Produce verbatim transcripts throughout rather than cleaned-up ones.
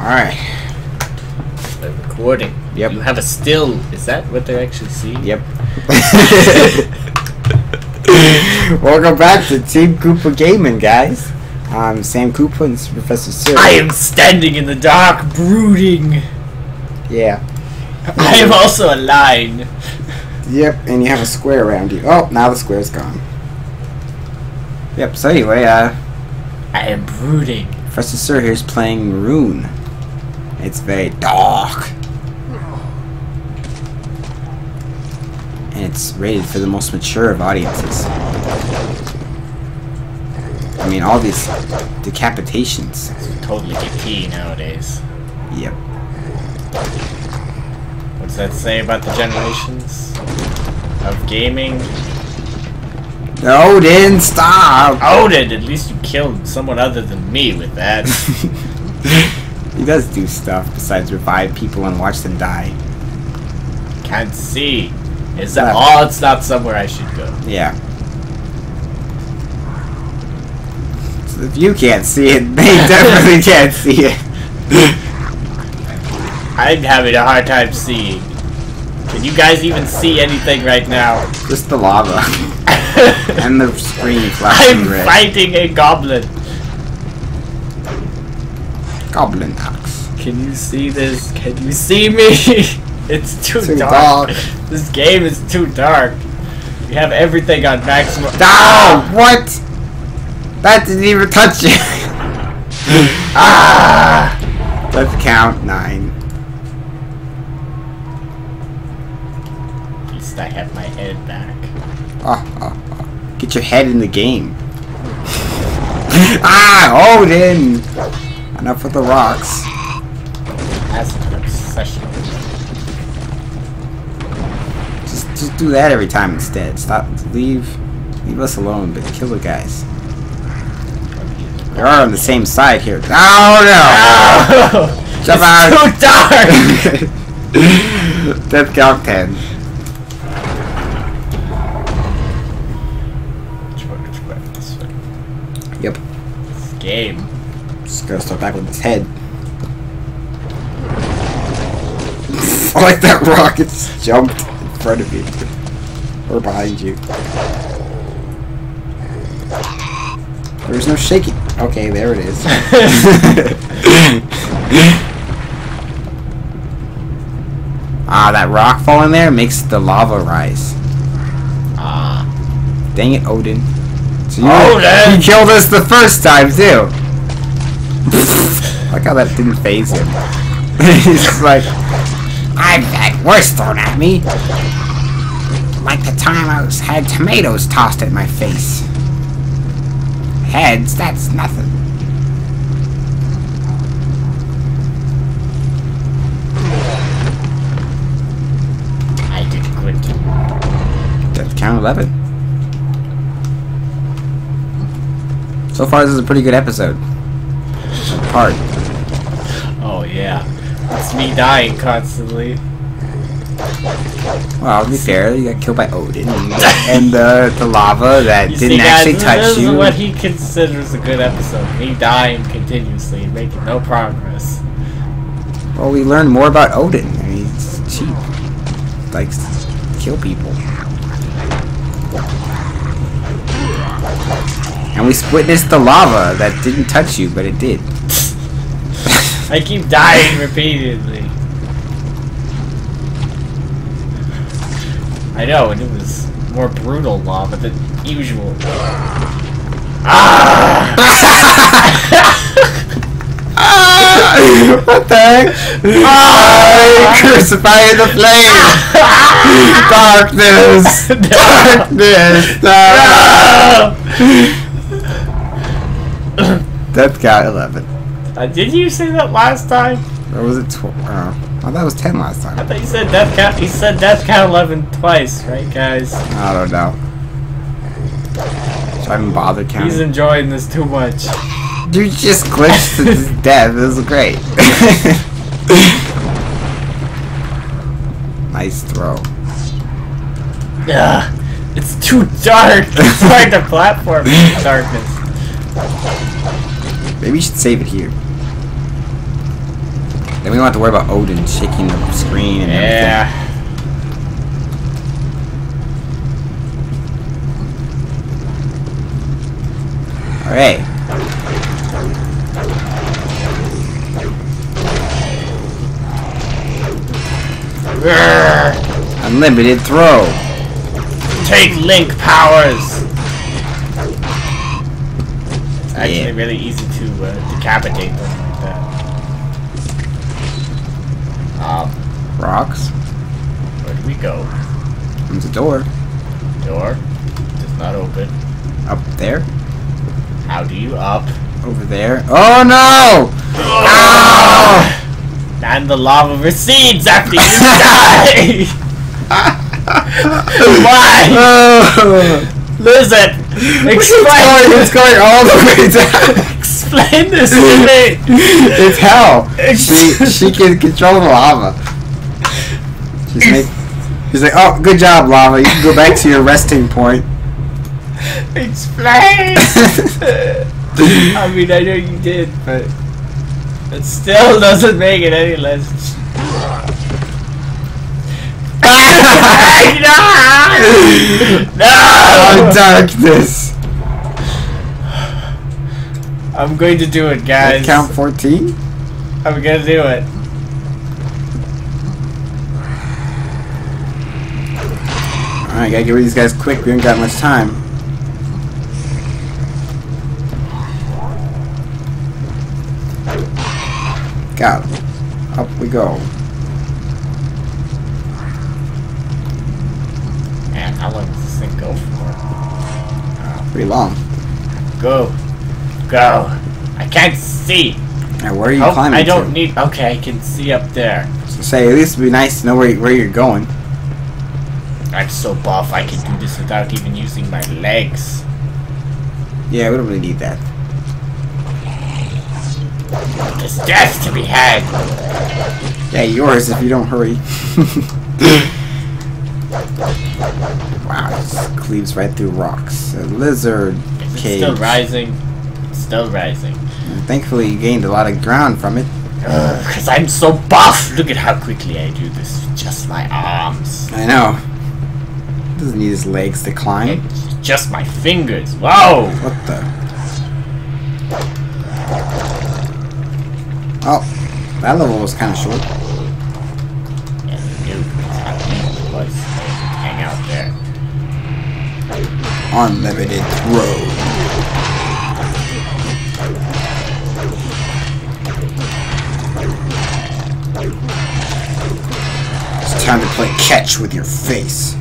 Alright. They're recording. Yep. You have a still. Is that what they're actually seeing? Yep. Welcome back to Team Koopa Gaming, guys. I'm Sam Koopa and this is Professor Sir. I am standing in the dark, brooding. Yeah. I am also a line. Yep, and you have a square around you. Oh, now the square's gone. Yep, so anyway, uh... I am brooding. Professor Sir here's playing Rune. It's very dark. And it's rated for the most mature of audiences. I mean, all these decapitations. It's totally G P nowadays. Yep. What's that say about the generations of gaming? Odin, stop! Odin! At least you killed someone other than me with that. He does do stuff besides revive people and watch them die. Can't see. Is that all? It's not somewhere I should go. Yeah. So if you can't see it, they definitely can't see it. I'm having a hard time seeing. Can you guys even see anything right now? Just the lava. And the screen flashing I'm red. fighting a goblin. Goblin axe. Can you see this? Can you see me? It's too, Too dark. dark. This game is too dark. We have everything on maximum. Oh, what? That didn't even touch you. Ah! Let's count nine. At least I have my head back. Oh, oh, oh. Get your head in the game. Ah, Odin! Enough with the rocks. That's an obsession. Just, just do that every time instead. Stop. Leave, leave us alone. But kill the guys. They are on the same side here. Oh no! Oh, Jump it's out! too dark. Death count ten. Yep. This game. Just gotta start back with his head. I like that rocket just jumped in front of you. Or behind you. There's no shaking. Okay, there it is. Ah, that rock falling there makes the lava rise. Ah. Dang it, Odin. So you, Odin! you killed us the first time, too. Like how that didn't phase him. He's like, I've had worse thrown at me. Like the time I was, had tomatoes tossed at my face. Heads, that's nothing. I did quit. Death count eleven. So far, this is a pretty good episode. Hard. Oh yeah. It's me dying constantly. Well, to be fair, you got killed by Odin and uh, the lava that You didn't see, guys, actually this, touch this you. is what he considers a good episode. Me dying continuously and making no progress. Well, we learned more about Odin. I mean, he's cheap. He likes to kill people. And we witnessed the lava that didn't touch you, but it did. I keep dying repeatedly. I know, and it was more brutal lava than usual. Ah! What the heck? Ah! Crucify in the flame! Darkness! Darkness! No! Death count eleven. Uh, did you say that last time? Or was it twelve? Oh, I thought it was ten last I time. thought you said death count. You said death count eleven twice, right, guys? I don't know. Should I even bother counting? He's enjoying this too much. You just glitched to his death. This is great. Nice throw. Ugh, it's too dark. It's hard to platform in the darkness. Maybe you should save it here. Then we don't have to worry about Odin shaking the screen and yeah. everything. Alright. Unlimited throw. Take link powers. It's actually Yeah. really easy to uh, decapitate them like that. Um, Rocks. where do we go? There's a door. Door does not open. Up there. How do you up? Over there. Oh no! Oh! And the lava recedes after you die! Why? Oh. Listen! Explain! It's going all the way down. Explain this to me! It's hell. She she can control the lava. She's make, She's like, oh, good job, lava. You can go back to your resting point. Explain! I mean, I know you did, but it still doesn't make it any less. No! No! Oh, darkness. I'm going to do it, guys. Count fourteen? I'm gonna do it. Alright, gotta get rid of these guys quick. We haven't got much time. Got him. Up we go. Man, how long does this thing go for? Pretty long. Go. Go. I can't see. Now, where are you Oh, climbing I don't to? need... Okay, I can see up there. So say, at least it'd be nice to know where, where you're going. I'm so buff, I can do this without even using my legs. Yeah, we don't really need that. There's death to be had. Yeah, yours if you don't hurry. Wow, it just cleaves right through rocks. A lizard Is it cage. still rising? It's still rising. And thankfully, you gained a lot of ground from it. Because I'm so buff. Look at how quickly I do this with just my arms. I know. Doesn't need his legs to climb. It's just my fingers. Whoa! What the? Oh, that level was kind of short. Yeah, dude, that's how easy it was to hang out there. Unlimited throw. It's time to play catch with your face.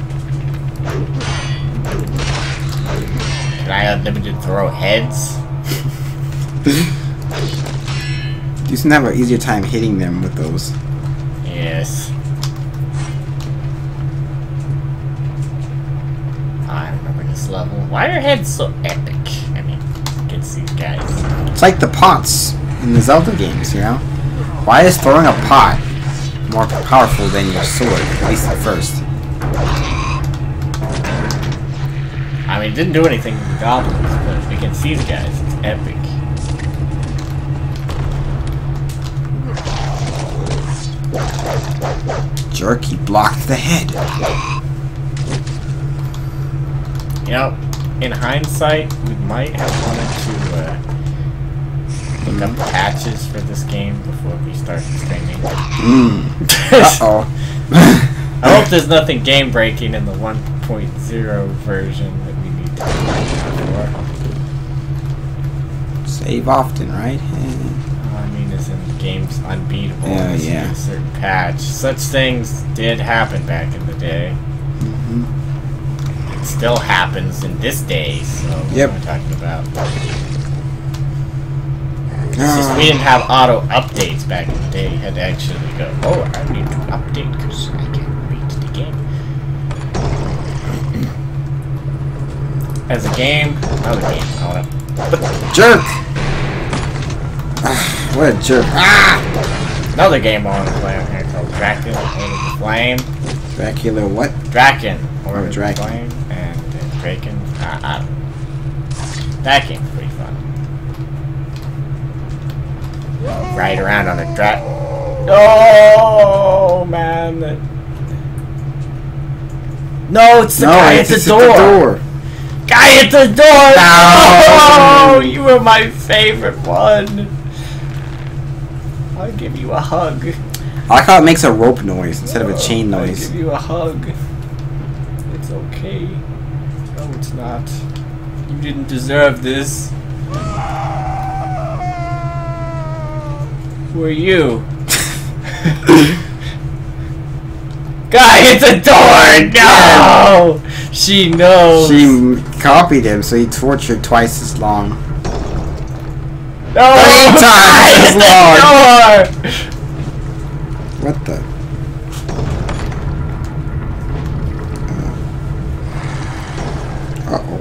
Can I unlimited throw heads? You seem to have an easier time hitting them with those. Yes. I remember this level. Why are heads so epic? I mean, against these guys. It's like the pots in the Zelda games, you know? Why is throwing a pot more powerful than your sword, at least at first? I mean, it didn't do anything to the goblins, but against these guys, it's epic. Jerk, he blocked the head. You know, in hindsight, we might have wanted to uh, look up patches for this game before we start streaming. Mm. Uh-oh. I hope there's nothing game-breaking in the one point oh version that we need to do for. Save often, right? I mean, as in the game's unbeatable. Yeah, unless you yeah. get a certain patch. Such things did happen back in the day. Mm-hmm. It still happens in this day, so what Yep. am I talking about? It's just we didn't have auto updates back in the day. You had to actually go, oh, I need to update because I can't read the game. As a game, another game. I wanna... Jerk! What a jerk. Ah! Another game I want to play on here called Dracula Order of the Flame. Dracula what? Draken Order Oh, of the Draken. Flame. And uh, Draken. Uh, I don't know. That game's pretty fun. Ride around on a dra Oh man. No, it's the no, guy it's at the it's door. At the door. Guy at the door. No. Oh, you were my favorite one. I'll give you a hug. I like how it makes a rope noise instead of a chain noise. I'll give you a hug. It's okay. No, it's not. You didn't deserve this. Who are you? Guy at the door! No! She knows. She copied him, so he tortured twice as long. No! Three times as long! Door! What the? Uh oh.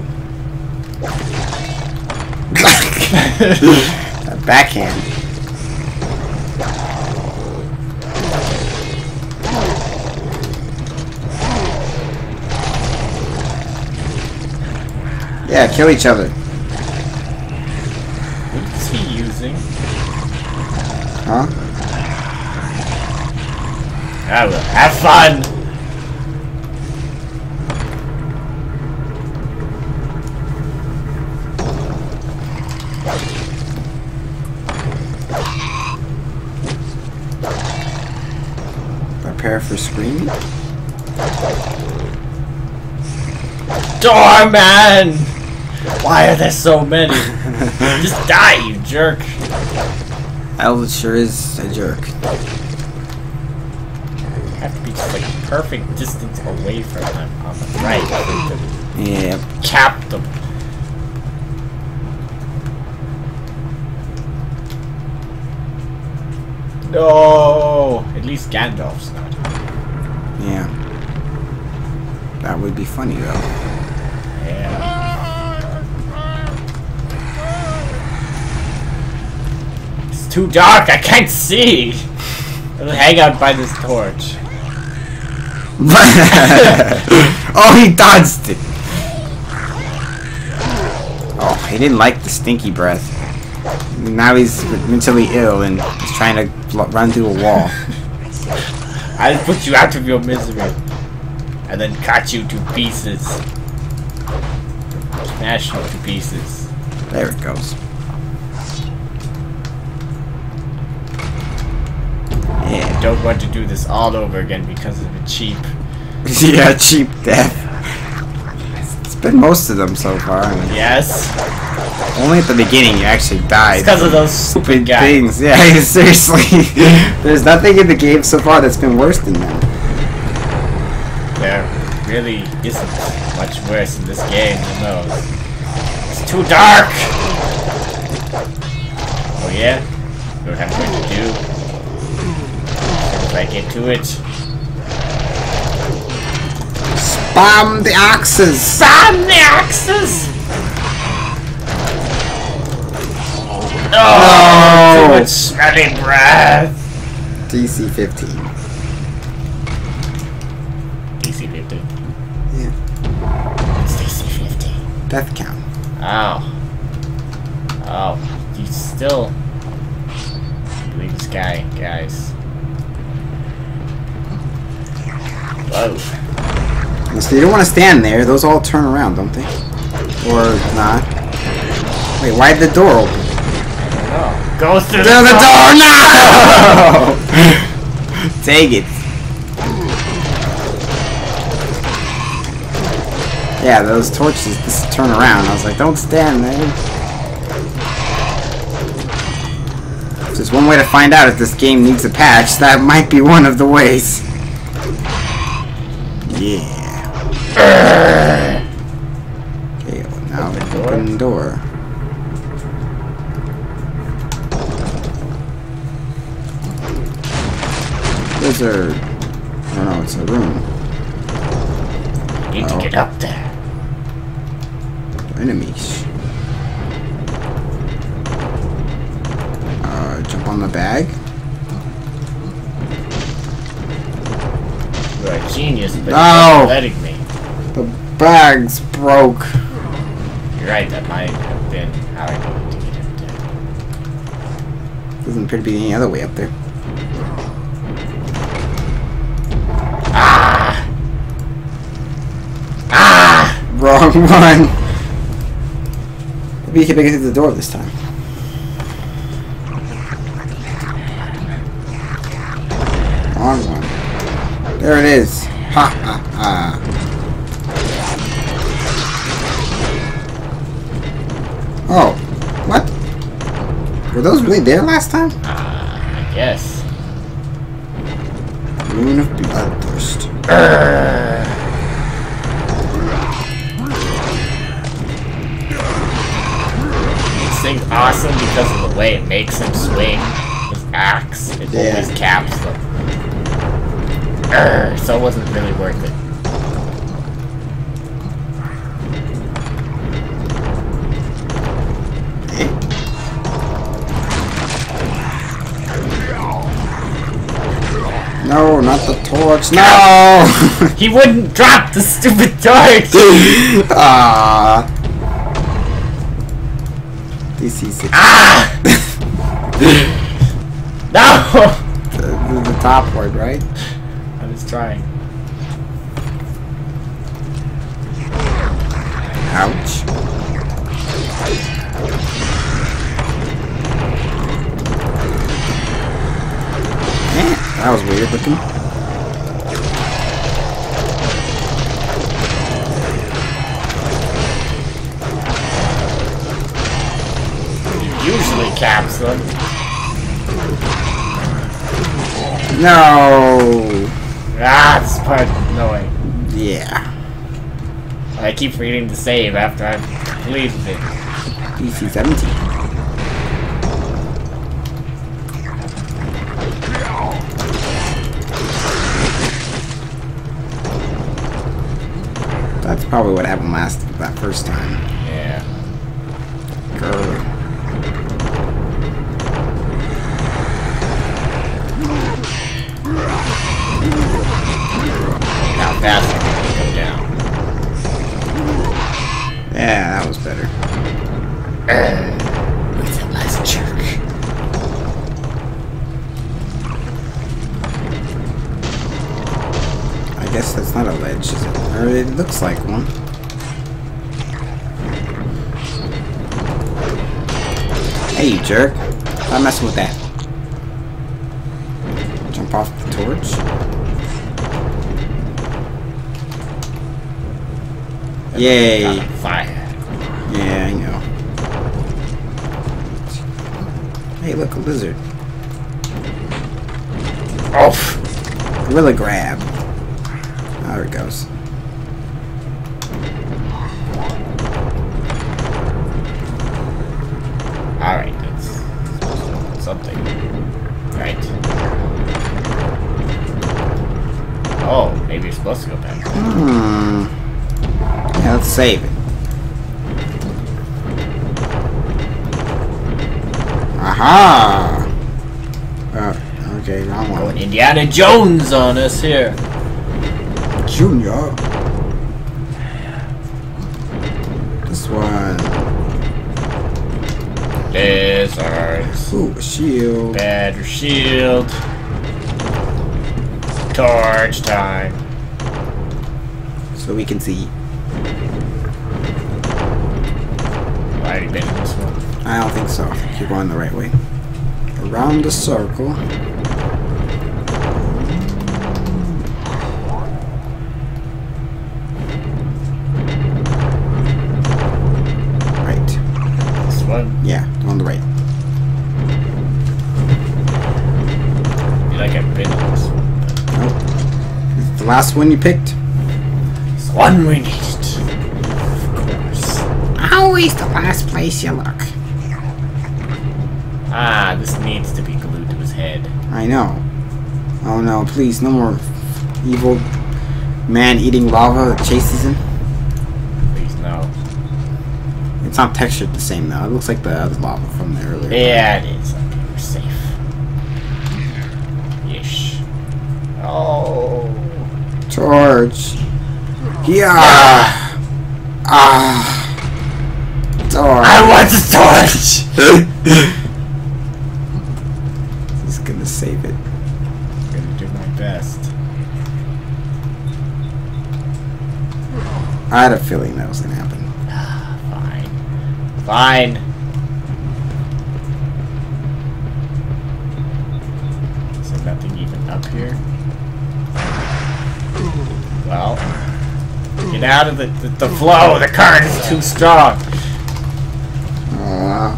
A backhand. Yeah, kill each other. What is he using? Huh? I will have fun! Prepare for screaming? Doorman! Why are there so many? Just die, you jerk! Al sure is a jerk. Have to be just like perfect distance away from them on the right. Yep. Cap them. No! At least Gandalf's not. Yeah. That would be funny though. Yeah. It's too dark, I can't see! I'll hang out by this torch. Oh, he dodged it! Oh, he didn't like the stinky breath. Now he's mentally ill and he's trying to run through a wall. I'll put you out of your misery. And then cut you to pieces. Smash you to pieces. There it goes. Yeah. I don't want to do this all over again because of the cheap. Yeah, cheap death. It's been most of them so far. I mean, Yes. only at the beginning you actually died. It's because of those stupid guys. Things. Yeah, seriously. There's nothing in the game so far that's been worse than that. There really isn't much worse in this game than those. It's too dark! Oh yeah? You know what I'm going to do? If I get to it. Spam the axes! Spam the axes! Oh, No! too much smelly breath! D C fifteen. D C fifteen. Yeah. It's D C fifteen. Death count. Oh. Oh. You still believe this guy, guys. Whoa. So you don't want to stand there. Those all turn around, don't they? Or not? Wait, why'd the door open? Oh. Go through, Through the door! No! Take it. Yeah, those torches just turn around. I was like, don't stand there. If there's one way to find out if this game needs a patch, that might be one of the ways. Yeah. Okay, well, now open the door. Wizard. Oh no, it's a room. Need to get up there. Enemies. Uh, jump on the bag. You're a genius, but No! you're not letting me. The bag's broke. You're right, that might have been how I needed to get up there. Doesn't appear to be any other way up there. Wrong one. Maybe you can make it to the door this time. Wrong one. There it is. Ha ha ha. Oh, what? Were those really there last time? Uh, I guess. Rune of Bloodthirst. Uh. This thing's awesome because of the way it makes him swing his axe. It Yeah. always caps them. Uh, so it wasn't really worth it. No, not the torch. No! He wouldn't drop the stupid torch! Ah. D C six. Ah! No! The, the, the top word, right? I was trying. Ouch. Eh, that was weird looking. Usually caps them. No. Ah, this part is annoying. Yeah. I keep forgetting to save after I've completed it. D C seventeen. That's probably what happened last that first time. Yeah. Grr. How fast I can go down. Yeah, that was better. Where's that last jerk? I guess that's not a ledge, is it? Or it looks like one. Hey, you jerk. Stop messing with that. Jump off the torch. Yay. Fire. Yeah, I know. Hey, look, a lizard. Oh! Gorilla grab. Oh, there it goes. Alright, that's something. Right. Oh, maybe you're supposed to go back. Hmm. Yeah, let's save it. Aha! Uh, okay, wrong one. Going Indiana Jones on us here. Junior. This one. Lizards. Ooh, a shield. Badger shield. Torch time. So we can see. I already been in this one. I don't think so. I think you're going the right way. Around the circle. Right. This one? Yeah, on the right. I feel like I've been in this one. Nope. It's the last one you picked. It's the one we needed. Of course. Always the last place you look. Ah, this needs to be glued to his head. I know. Oh no, please, no more evil man eating lava that chases him. Please no. It's not textured the same though. It looks like the other lava from the earlier. Yeah, it is. Okay, we're safe. Yeesh. Oh. Torch. Yeah. Ah. Torch. I want the torch! He's gonna save it. I'm gonna do my best. I had a feeling that was gonna happen. Fine. Is there nothing even up here? Well, get out of the, the, the flow. The current is too strong. Uh,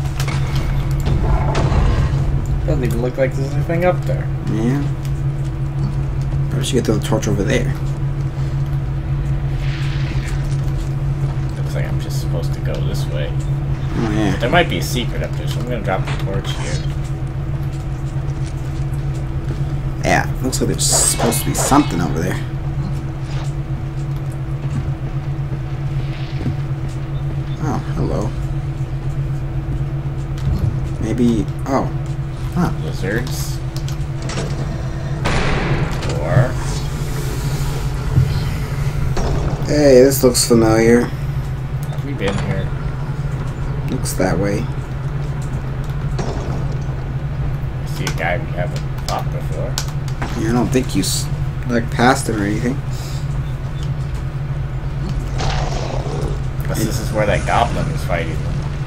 Doesn't even look like there's anything up there. yeah. Probably should get the torch over there. Looks like I'm just supposed to go this way. Oh, yeah. But there might be a secret up there, so I'm gonna drop the torch here. Yeah, looks like there's supposed to be something over there. Oh, hello. Maybe... Oh. Huh. Lizards. Or... Hey, this looks familiar. Have we been here? Looks that way. I see a guy we haven't fought before. Yeah, I don't think you s like passed him or anything. Guess this is where that goblin was fighting.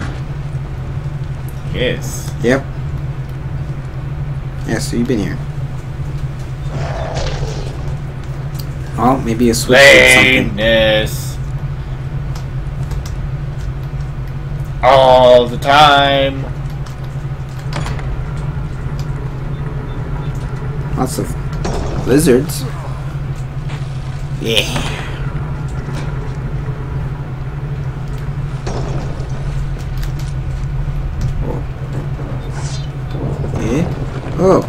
He is. Yep. Yeah, so you've been here. Oh, maybe a switch or something. Lameness. All the time. Lots of lizards. Yeah. Oh. Yeah. Oh.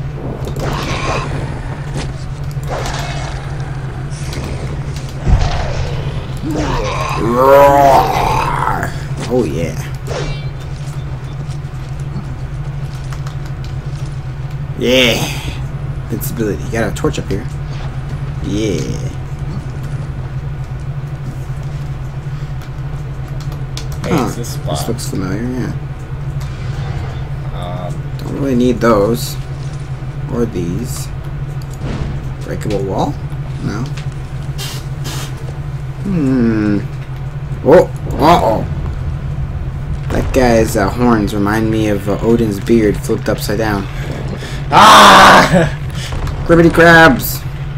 Roar. Oh yeah. Yeah. Invincibility. You got a torch up here. Yeah. Hey, Huh. is this spot? This looks familiar, yeah. Um, Don't really need those. Or these. Breakable wall? No. Hmm. Oh! Uh-oh! That guy's uh, horns remind me of uh, Odin's beard flipped upside down. ah! Cribbity crabs!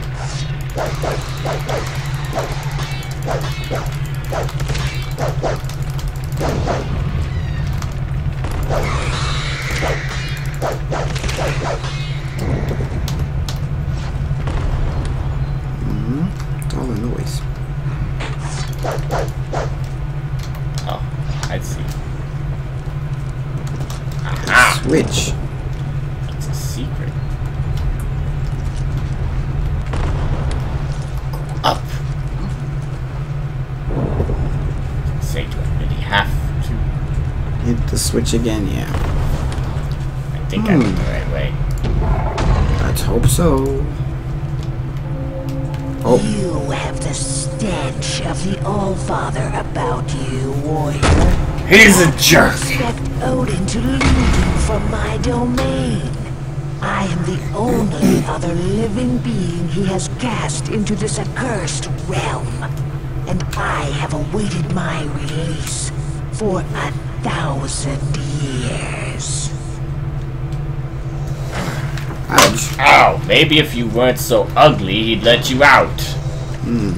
Mm-hmm. It's all the noise. Oh, I see. Aha! Switch. It's a secret. Go up. Say, do I really have to? Hit the switch again, yeah. I think Hmm. I'm in the right way. Let's hope so. Oh. You have the stench of the Allfather about you, warrior. He's a jerk! Expect Odin to lead you from my domain. I am the only other living being he has cast into this accursed realm. And I have awaited my release for a thousand years. Ouch. Ow, maybe if you weren't so ugly, he'd let you out. Hmm.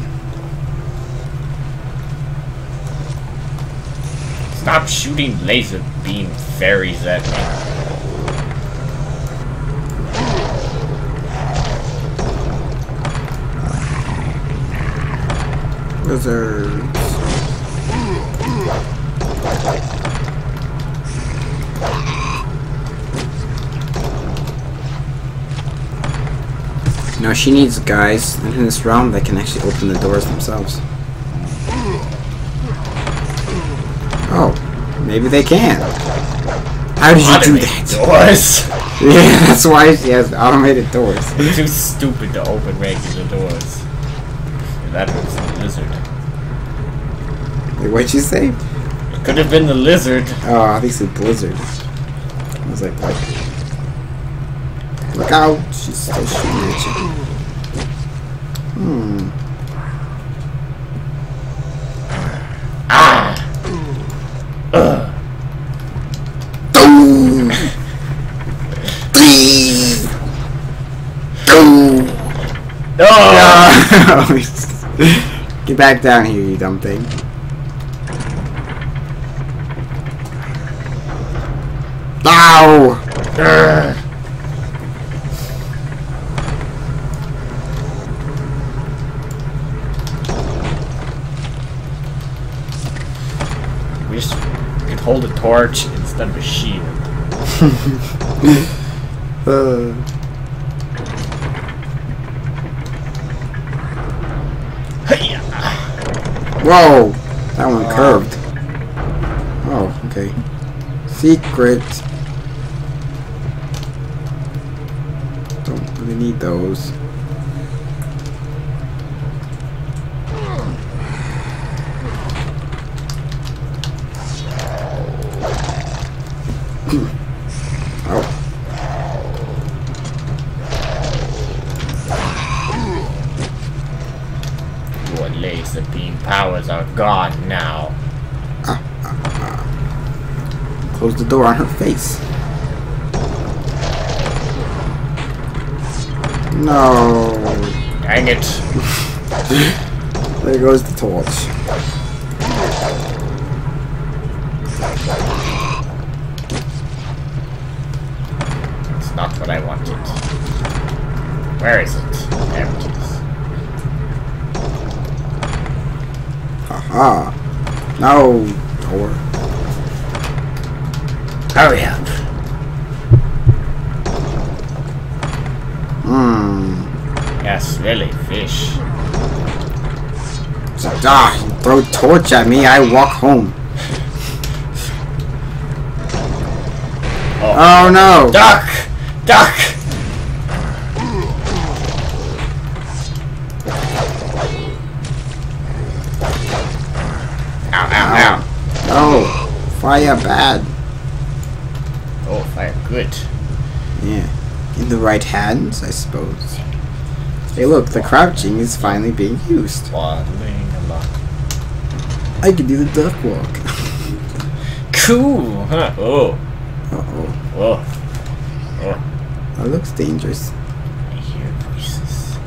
Stop shooting laser beam fairies at me. Lizards. No, she needs guys in this realm that can actually open the doors themselves. Oh, maybe they can. How did you do that? Doors? Yeah, that's why she has automated doors. It's too stupid to open regular doors. That was the lizard. Wait, what'd you say? It could have been the lizard. Oh, I think it's a blizzard. I was like, what? Look out! She's still shooting at you. Hmm. Ah! Ugh. Get back down here, you dumb thing. Ow! Urgh. Wish you could hold a torch instead of a shield. uh. Whoa! That one curved. Oh, okay. Secret. Don't really need those. Oh. Your laser beam powers are gone now. Ah, ah, ah. Close the door on her face. No. Dang it. There goes the torch. It's not what I wanted. Where is it? There it is. Haha. No. Door. Hurry up. Hmm. Yes, really, fish. So, ah, you throw torch at me, I walk home. Oh, oh no! Duck! Duck! Ow, ow, ow. Oh, fire bad. Oh, fire good. Yeah. In the right hands, I suppose. Hey look, the crouching is finally being used. Waddling along. I can do the duck walk. Cool, huh? Oh. Uh-oh. Oh. Oh. That looks dangerous. I hear voices.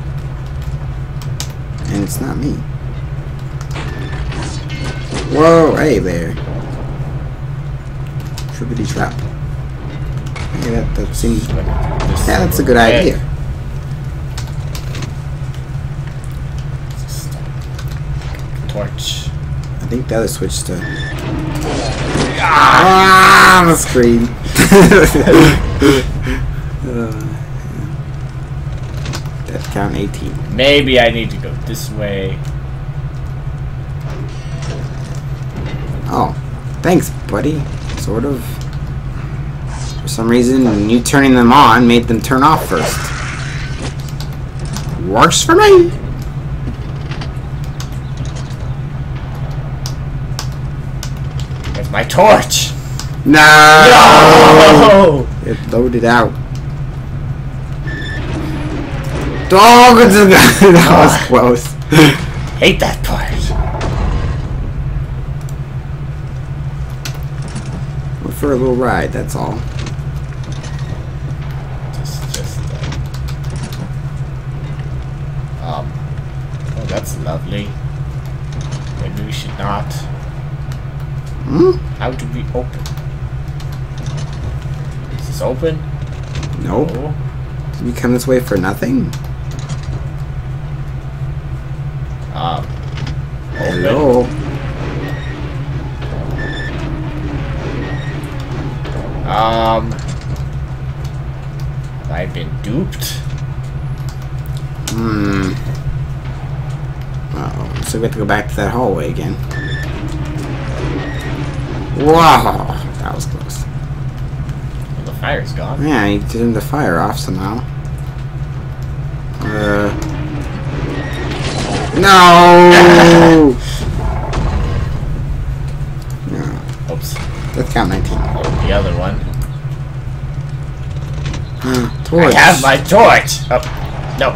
And it's not me. Whoa, hey there. Trippity trap. Yeah, that, that seems... Yeah, that's a good idea. Torch. I think the other switch to... Ah, the screen. uh, Death count eighteen. Maybe I need to go this way. Oh, thanks, buddy. Sort of. For some reason, you turning them on made them turn off first. Works for me. There's my torch. No. No. It loaded out. Dog. That was close. Hate that part. Went for a little ride. That's all. Just, just. Uh, um. Oh, that's lovely. Maybe we should not. Hmm? How do we open? Is this open? Nope. No. Did we come this way for nothing? Um. Open. Hello. Um. Have I been duped? Hmm. Uh-oh. So we have to go back to that hallway again. Wow. That was close. Well, the fire's gone. Yeah, he turned the fire off somehow. Uh. No! No. Oops. Let's count nineteen. Oh, the other one. Torch. I have my torch! Oh, no.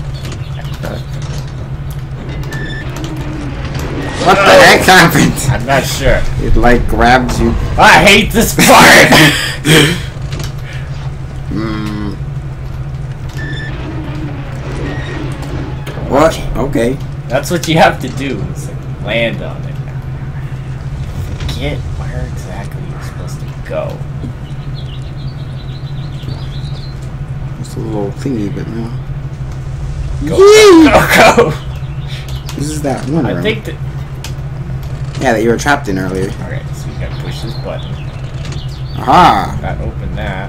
What the heck happened? I'm not sure. It like grabs you. I hate this part! mm. What? That's what you have to do. Is like land on it. I forget where exactly you're supposed to go. It's a little thingy, but no. Go, go, go, go! This is that one I room. think that. Yeah, that you were trapped in earlier. Alright, so you gotta push this button. Aha! That open that.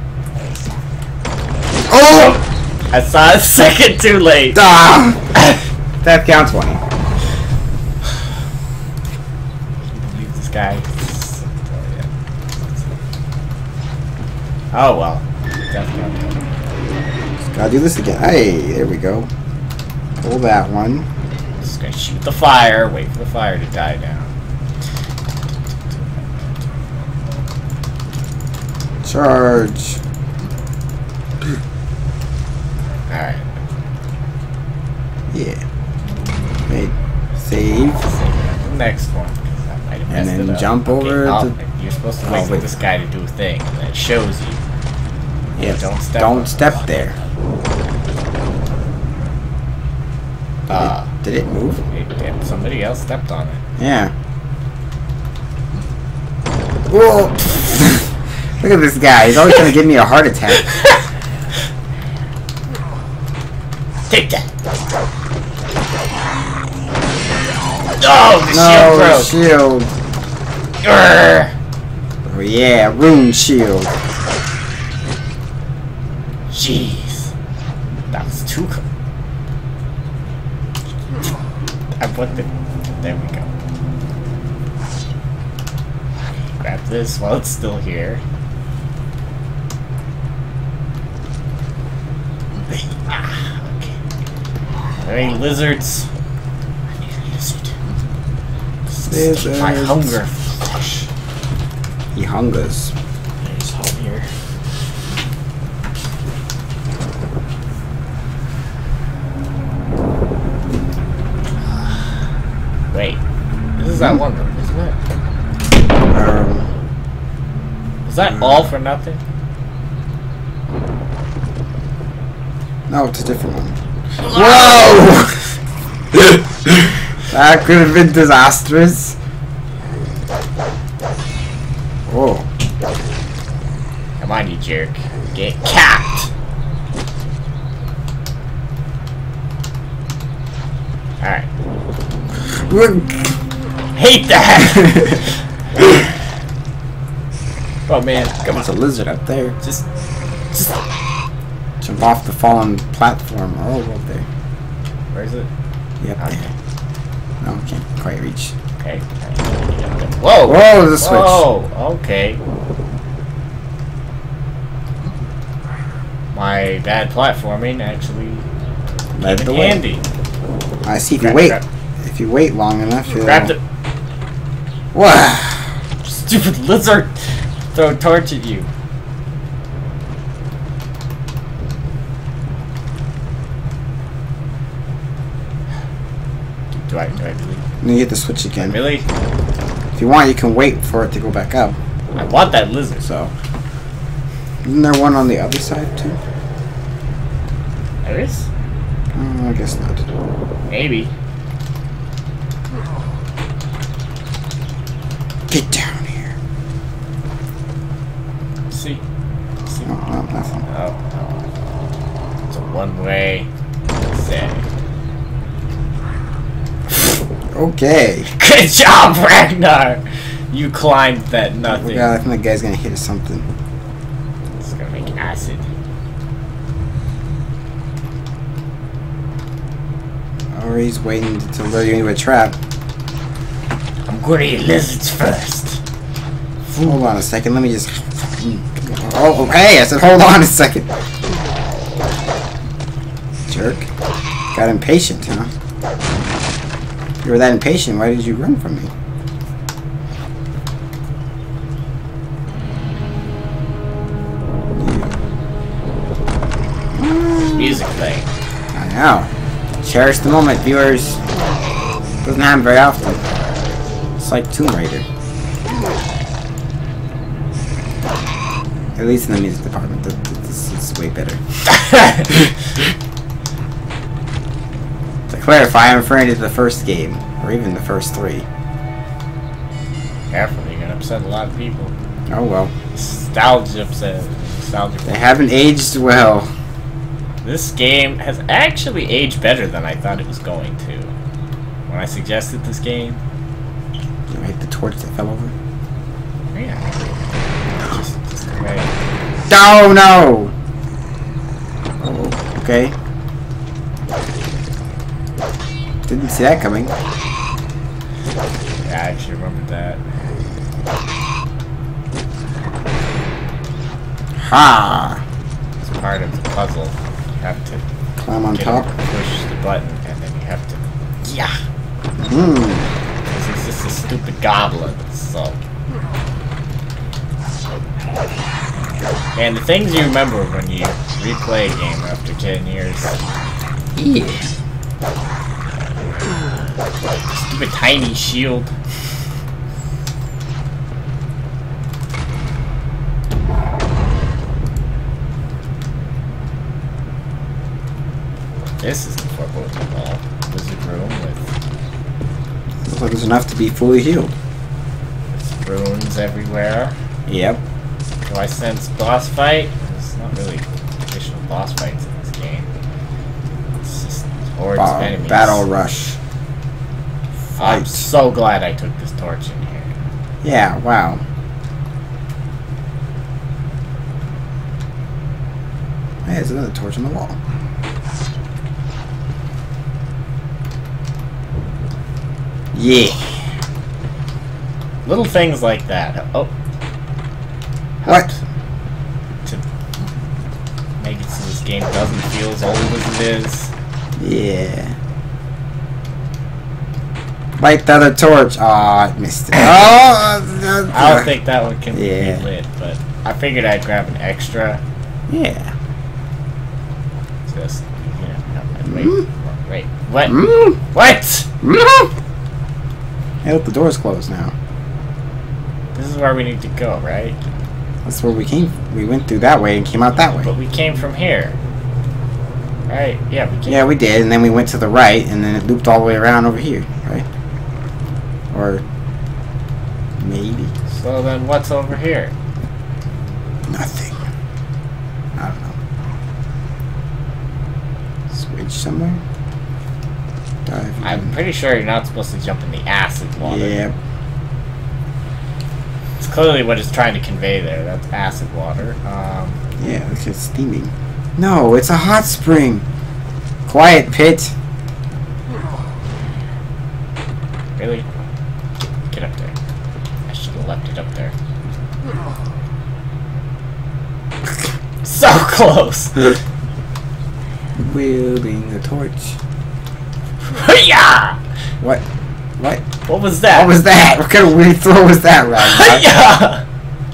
Oh! I saw it a second too late. Ah! That counts one. Leave this guy. Oh well. Definitely. Gotta do this again. Hey, there we go. Pull that one. Just gonna shoot the fire. Wait for the fire to die down. Charge. Alright. Yeah. Wait. Save. The next one. I might have And messed then it up. jump Okay, over oh, to- You're supposed to Oh, wait for wait. this guy to do a thing, and then it shows you. Yeah, don't step Don't on step this. there. Uh, Did it move? it, it, somebody else stepped on it. Yeah. Whoa! Look at this guy. He's always trying to give me a heart attack. Take that! Oh, the shield No, broke! shield. Urgh. Oh yeah, Rune shield. Jeez. That was too cool. I put the... There we go. Grab this while it's still here. Ah, okay. Are there any lizards? I need a lizard. Just keep my Lizards. hunger flesh. He hungers. There's home here. Wait, this is that one room, isn't it? Um, Was that all for nothing? no, it's a different one. Whoa! That could have been disastrous. Whoa. Come on, you jerk. Get capped! Alright. Hate that! Oh man, come on. There's a lizard up there. Just, just. Jump off the fallen platform. Oh, up there. Where is it? Yep. Okay. No, can't quite reach. Okay. Whoa! Whoa, there's a switch. Whoa, okay. My bad platforming actually Led came the in way. handy. I see. If you Grab- wait, grab- if you wait long enough, you'll. Grabbed it. What? Stupid lizard! Throw a torch at you. Do I, do I really? You hit the switch again. Really? If you want, you can wait for it to go back up. I want that lizard. So, isn't there one on the other side too? There is? Oh, I guess not. Maybe. Get down here. See? See? No, no, nothing. Oh, no. It's a one-way say. Okay. Good job, Ragnar! You climbed that Oh nothing. god, I think that guy's gonna hit something. It's gonna make acid. Or he's waiting to lure you into a trap. I'm gonna eat lizards first. Hold on a second, let me just... Oh, hey, I said hold on a second. Jerk. Got impatient, huh? If you were that impatient, why did you run from me? Music playing. I know. Cherish the moment, viewers. Doesn't happen very often. It's like Tomb Raider. At least in the music department, this is way better. It's like clarify, I'm referring to the first game, or even the first three. Careful, you're gonna upset a lot of people. Oh well. Nostalgia upset. Nostalgia. They haven't aged well. This game has actually aged better than I thought it was going to. When I suggested this game. You hit the torch that fell over? Yeah. Just, just away. Oh no! Oh, okay. Didn't see that coming. Yeah, I actually remembered that. Ha! It's part of the puzzle. You have to Climb on get top. over, push the button, and then you have to. Yeah! Hmm. This is just a stupid goblin, so. And the things you remember when you replay a game after ten years. Yeah. Stupid tiny shield. This is the foreboding wall. Wizard room with. Looks like it's enough to be fully healed. There's runes everywhere. Yep. Do I sense boss fight? There's not really traditional boss fights in this game. It's just hordes Ba of enemies. Battle rush. I'm Fight. so glad I took this torch in here. Yeah, wow. Hey, there's another torch on the wall. Yeah. Little things like that. Oh. What? To make it so this game doesn't feel as old as it is. Yeah. Light the other torch. Aw, I missed it. Oh! I don't think that one can Yeah. be lit, but I figured I'd grab an extra. Yeah. Just, you know, no, wait, Mm. wait, what? Mm. What? Mm. Hey, look, the door's closed now. This is where we need to go, right? That's where we came. We went through that way and came out that way. But we came from here. Right? Yeah, we came. Yeah, we did, and then we went to the right, and then it looped all the way around over here, right? Or maybe So then what's over here? nothing. I don't know. Switch somewhere. Dive. I'm pretty sure you're not supposed to jump in the acid water. Yeah. It's clearly what it's trying to convey there. That's acid water. Um, Yeah, look, it's steaming. No, it's a hot spring. Quiet, Pit. really? Get up there. I should have left it up there. So close! Wielding the torch. Yeah! What? What? What was that? What was that? What kind of weird throw was that, Ragnar? Yeah!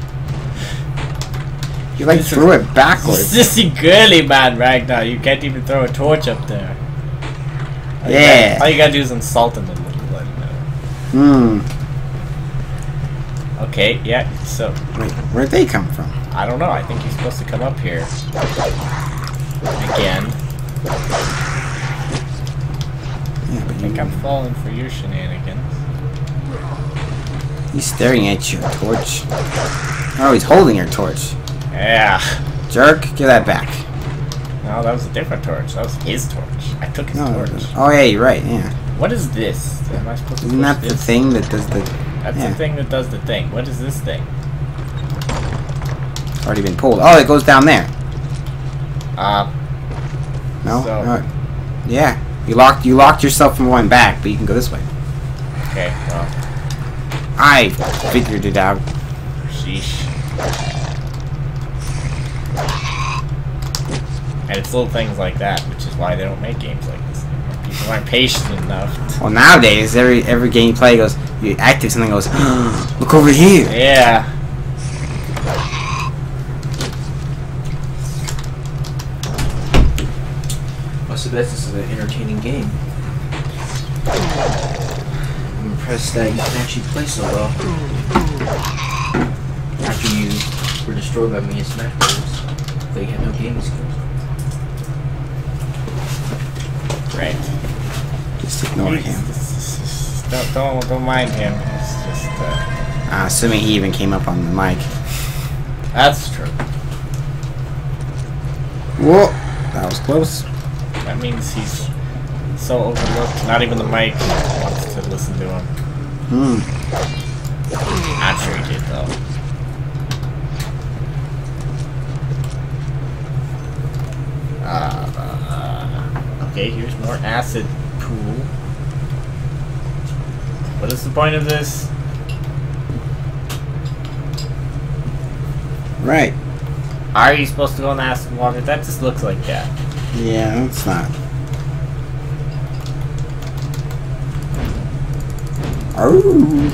You like threw it backwards. Sissy girly man, Ragnar. You can't even throw a torch up there. All you Yeah. gotta- all you gotta do is insult him a little. Let him Hmm. know. Okay, yeah, so. Wait, where'd they come from? I don't know. I think he's supposed to come up here. Again. Yeah, but I think you, I'm falling for your shenanigans. he's staring at your torch. Oh, he's holding your torch. Yeah. Jerk, give that back. No, that was a different torch. That was his torch. I took his No, torch. oh yeah, you're right. Yeah, What is this? Am I supposed to isn't push that this? the thing that does the? That's yeah. the thing that does the thing. What is this thing? Already been pulled. Oh, it goes down there. Uh, No. So- no. Yeah, you locked you locked yourself from going back, but you can go this way. okay, well, I figured it out. sheesh. And it's little things like that, which is why they don't make games like this anymore. People aren't patient enough. to- Well, nowadays every every game you play goes, you active something goes, look over here. Yeah. Well, so this is an entertaining game. I'm impressed that you can actually play so well. After you were destroyed by me in Smash Bros. But you had no gaming skills. Right. Just ignore He's- him. just- just- Don't, don't, don't mind him. He's just, uh... Uh, assuming he even came up on the mic. That's true. Whoa! That was close. That means he's so overlooked. Not even the mic wants to listen to him. Hmm. I'm sure he did, though. Uh, uh, okay, here's more acid pool. What is the point of this? Right. Are you supposed to go in the acid water? That just looks like that. Yeah, it's not. Oh.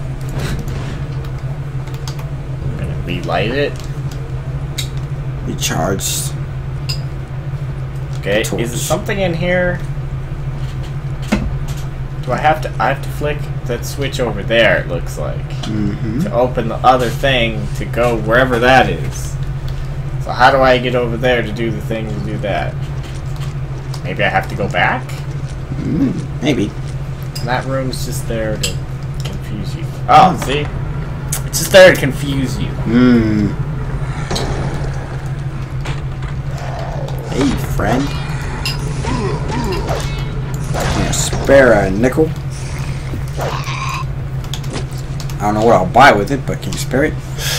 I'm gonna relight it. Recharged. Okay, Torch. is there something in here? Do I have to? I have to flick that switch over there. It looks like Mm-hmm. to open the other thing to go wherever that is. So how do I get over there to do the thing to do that? Maybe I have to go back. Mm, maybe. And that room's just there to confuse you. Oh, see, it's just there to confuse you. Hmm. Hey, friend. Yeah, spare a nickel. I don't know what I'll buy with it, but can you spare it?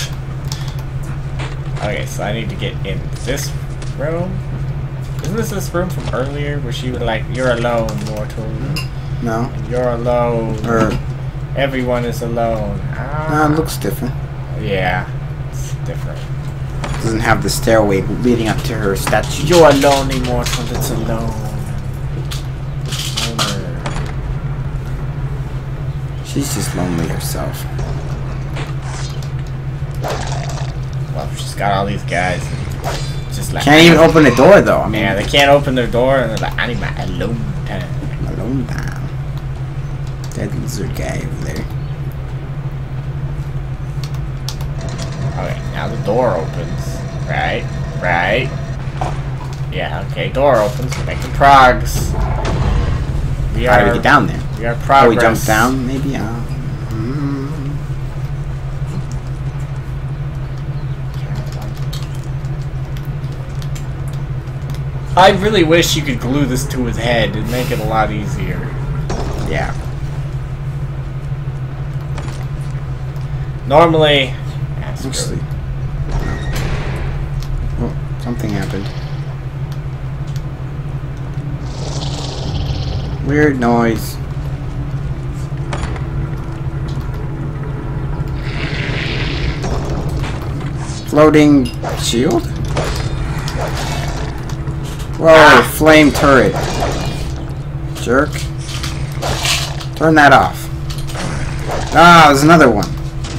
Okay, so I need to get in this room. Isn't this this room from earlier where she was like, "You're alone, mortal. No. You're alone. Or Everyone is alone." Ah. no, it looks different. Yeah, it's different. Doesn't have the stairway leading up to her statue. You're a lonely mortal that's alone. Loner. She's just lonely herself. Well, she's got all these guys. Just like Can't even open the door though. I mean, Yeah, they can't open their door, and they're like, "I need my alone time." alone time. That lizard guy over there. Okay, now the door opens. Right, right. Yeah, okay, door opens. We're making progs. We How do are. we get down there? We are Oh, progress. we jump down, maybe? Uh, mm. I really wish you could glue this to his head and make it a lot easier. Yeah. Normally, ah, screw Looks it. like. Oh, something happened. Weird noise. Floating shield? Whoa, Ah. flame turret. Jerk. Turn that off. Ah, there's another one.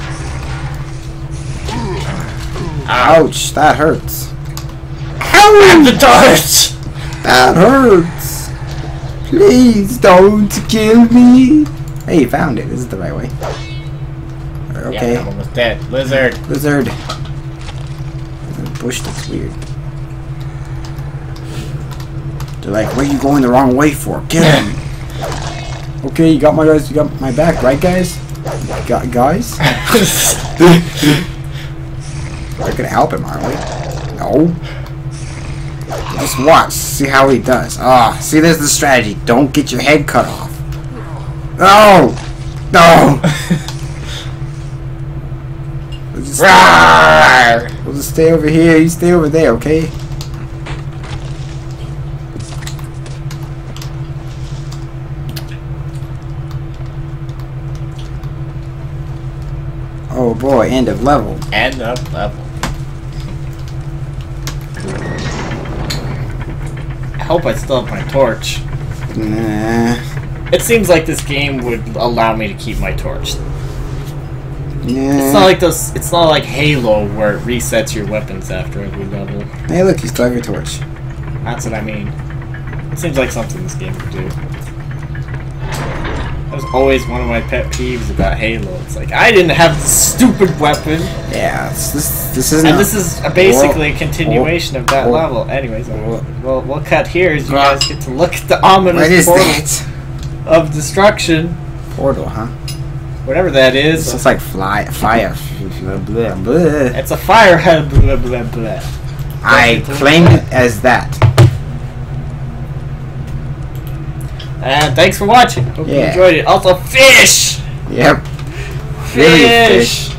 Ouch, that hurts. And the torch! That hurts. Please don't kill me. Hey, you found it. This is the right way. Okay. Yeah, I'm almost dead. Lizard. Lizard. There's a bush that's weird. They're like, where are you going the wrong way for? Get him. Okay, you got my guys. You got my back, right, guys? Got guys? We're gonna help him, aren't we? No. Just watch. See how he does. Ah, see, there's the strategy. Don't get your head cut off. No. No. We'll just, Rawr! we'll just stay over here. You stay over there, okay? Oh boy, end of level. End up level. I hope I still have my torch. Nah. It seems like this game would allow me to keep my torch. Yeah. It's not like those. It's not like Halo where it resets your weapons after every level. Hey, look, you still have your torch. That's what I mean. It seems like something this game would do. That was always one of my pet peeves about Halo. It's like I didn't have this stupid weapon, Yeah, it's, this this isn't. and this is a basically a continuation of that Whoa. level. Anyways, Whoa. we'll we'll cut here as you Ah. guys get to look at the ominous What is portal. that? of destruction. Portal, huh? Whatever that is. It's just like fly, fire. Blah, blah, blah. It's a fire head. Blah, blah, blah. I claim it as that. And thanks for watching. Hope you Yeah. enjoyed it. Also, fish! Yep. Fish! Really fish.